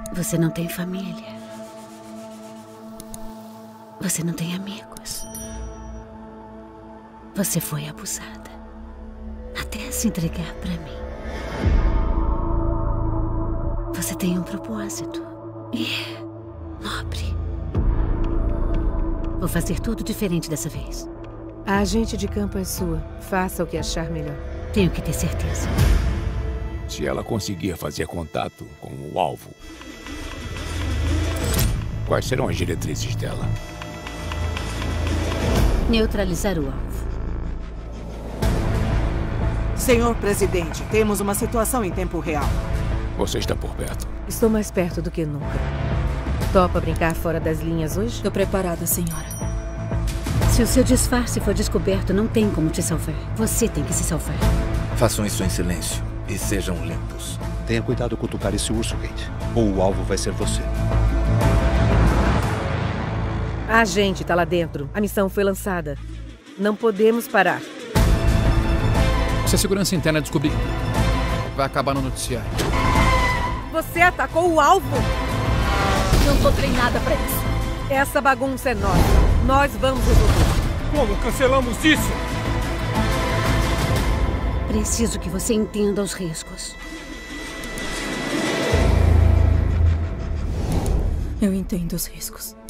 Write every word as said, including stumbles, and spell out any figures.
Você não tem família. Você não tem amigos. Você foi abusada. Até se entregar pra mim. Você tem um propósito. E é nobre. Vou fazer tudo diferente dessa vez. A agente de campo é sua. Faça o que achar melhor. Tenho que ter certeza. Se ela conseguir fazer contato com o alvo, quais serão as diretrizes dela? Neutralizar o alvo. Senhor presidente, temos uma situação em tempo real. Você está por perto. Estou mais perto do que nunca. Topa brincar fora das linhas hoje? Estou preparada, senhora. Se o seu disfarce for descoberto, não tem como te salvar. Você tem que se salvar. Façam isso em silêncio e sejam limpos. Tenha cuidado ao cutucar esse urso, Kate. Ou o alvo vai ser você. A agente está lá dentro. A missão foi lançada. Não podemos parar. Se a segurança interna descobrir, vai acabar no noticiário. Você atacou o alvo! Não tô treinada pra isso. Essa bagunça é nossa. Nós vamos resolver. Como cancelamos isso? Preciso que você entenda os riscos. Eu entendo os riscos.